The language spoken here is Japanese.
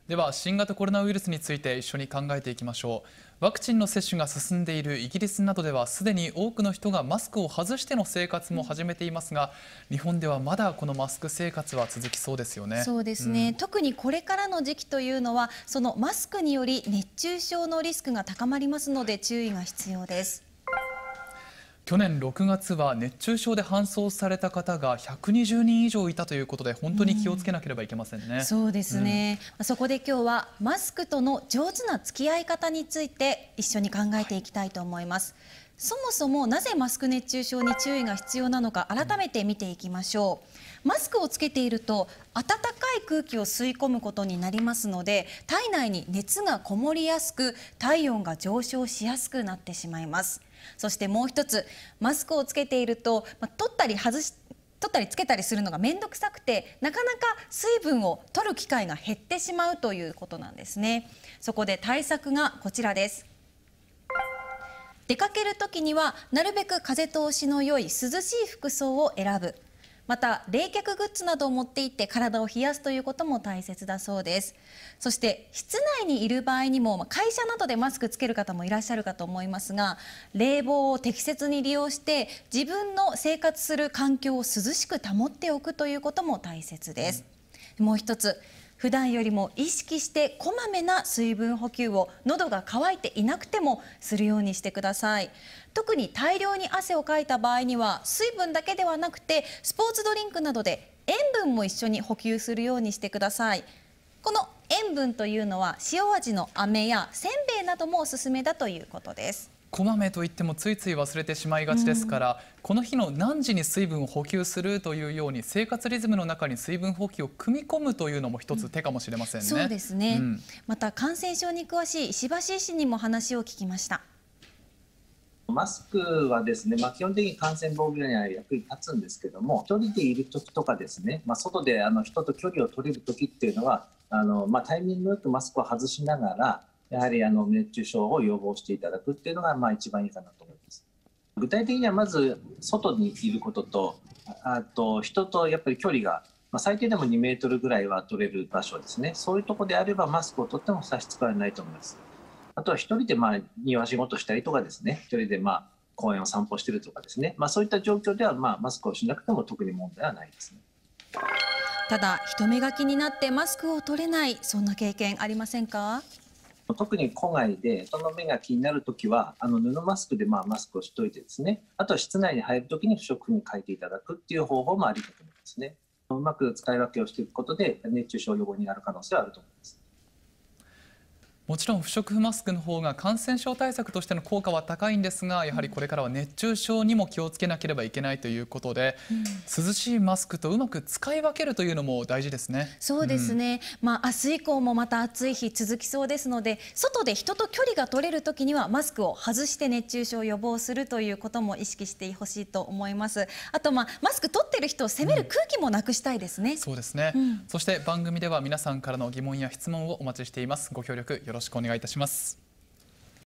では新型コロナウイルスについて一緒に考えていきましょう。ワクチンの接種が進んでいるイギリスなどではすでに多くの人がマスクを外しての生活も始めていますが、日本ではまだこのマスク生活は続きそうですよね。 そうですね、特にこれからの時期というのはそのマスクにより熱中症のリスクが高まりますので注意が必要です。 去年6月は熱中症で搬送された方が120人以上いたということで、本当に気をつけなければいけませんね。 そうですね、そこで今日はマスクとの上手な付き合い方について一緒に考えていきたいと思います。そもそもなぜマスク熱中症に注意が必要なのか改めて見ていきましょう。マスクをつけていると暖かい空気を吸い込むことになりますので、体内に熱がこもりやすく体温が上昇しやすくなってしまいます。そしてもう一つ、マスクをつけていると取ったりつけたりするのが面倒くさくて、なかなか水分を取る機会が減ってしまうということなんですね。そこで対策がこちらです。出かけるときにはなるべく風通しの良い涼しい服装を選ぶ。また冷却グッズなどを持っていって体を冷やすということも大切だそうです。そして室内にいる場合にも会社などでマスクつける方もいらっしゃるかと思いますが、冷房を適切に利用して自分の生活する環境を涼しく保っておくということも大切です。もう一つ、普段よりも意識してこまめな水分補給を喉が渇いていなくてもするようにしてください。特に大量に汗をかいた場合には水分だけではなくてスポーツドリンクなどで塩分も一緒に補給するようにしてください。この塩分というのは塩味の飴やせんべいなどもおすすめだということです。 こまめといってもついつい忘れてしまいがちですから、この日の何時に水分を補給するというように生活リズムの中に水分補給を組み込むというのも一つ手かもしれませんね。 そうですね、また感染症に詳しい石橋医師にも話を聞きました。 マスクはですね、基本的に感染防御には役に立つんですけども、一人でいる時とかですね、外で人と距離を取れる時っていうのはタイミングよくマスクを外しながら、やはり熱中症を予防していただくっていうのが一番いいかなと思います。具体的にはまず外にいることと、あと人とやっぱり距離が、最低でも2メートルぐらいは取れる場所ですね。そういうところであればマスクを取っても差し支えないと思います。あとは一人で庭仕事したりとかですね、一人で公園を散歩してるとかですね、そういった状況ではマスクをしなくても特に問題はないですね。 ただ人目が気になってマスクを取れない、そんな経験ありませんか？ 特に戸外で人の目が気になるときは布マスクでマスクをしといてですね、あとは室内に入るときに不織布に変えていただくっていう方法もありだと思いますね。うまく使い分けをしていくことで熱中症予防になる可能性はあると思います。 もちろん不織布マスクの方が感染症対策としての効果は高いんですが、やはりこれからは熱中症にも気をつけなければいけないということで、涼しいマスクとうまく使い分けるというのも大事ですね。 そうですね、明日以降もまた暑い日続きそうですので、外で人と距離が取れる時にはマスクを外して熱中症を予防するということも意識してほしいと思います。あとマスク取ってる人を責める空気もなくしたいですね。 そうですね、そして番組では皆さんからの疑問や質問をお待ちしています。ご協力よろしくお願いいたします。